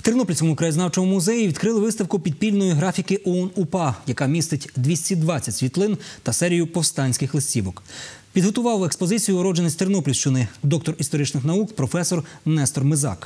В Тернопільському краєзнавчому музеї відкрили виставку підпільної графіки ОУН-УПА, яка містить 220 світлин та серію повстанських листівок. Підготував експозицію уродженець Тернопільщини, доктор історичних наук, професор Нестор Мизак.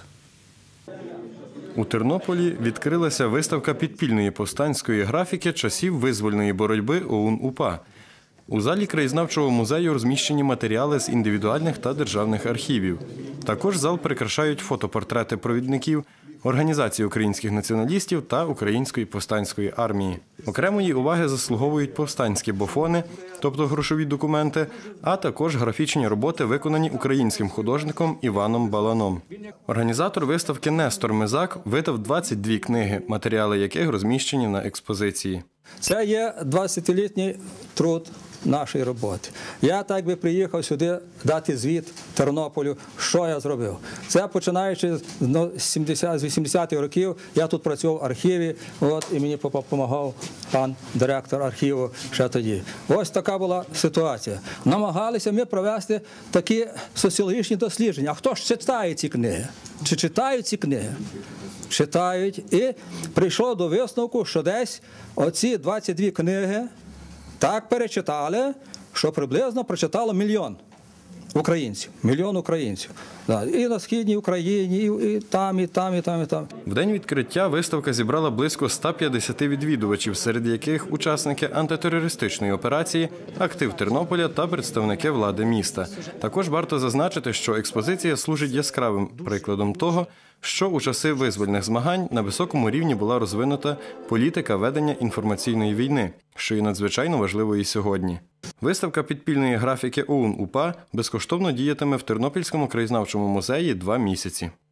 У Тернополі відкрилася виставка підпільної повстанської графіки часів визвольної боротьби ОУН-УПА. У залі краєзнавчого музею розміщені матеріали з індивідуальних та державних архівів. Також зал прикрашають фотопортрети провідників, організації українських націоналістів та Української повстанської армії. Окремої уваги заслуговують повстанські бофони, тобто грошові документи, а також графічні роботи, виконані українським художником Іваном Баланом. Організатор виставки Нестор Мизак видав 22 книги, матеріали яких розміщені на експозиції. Це є 20-літній труд нашої роботи. Я так би приїхав сюди дати звіт Тернополю, що я зробив. Це починаючи з 80-х років, я тут працював в архіві, і мені допомагав пан директор архіву ще тоді. Ось така була ситуація. Намагалися ми провести такі соціологічні дослідження. А хто ж читає ці книги? Чи читають ці книги? Читають. І прийшов до висновку, що десь оці 22 книги так перечитали, що приблизно прочитало мільйон українців. Мільйон українців. І на Східній Україні, і там, і там, і там, і там. В день відкриття виставка зібрала близько 150 відвідувачів, серед яких учасники антитерористичної операції, актив Тернополя та представники влади міста. Також варто зазначити, що експозиція служить яскравим прикладом того, що у часи визвольних змагань на високому рівні була розвинута політика ведення інформаційної війни, що є надзвичайно важливою і сьогодні. Виставка підпільної графіки ОУН-УПА безкоштовно діятиме в Тернопільському краєзнавчому музеї 2 місяці.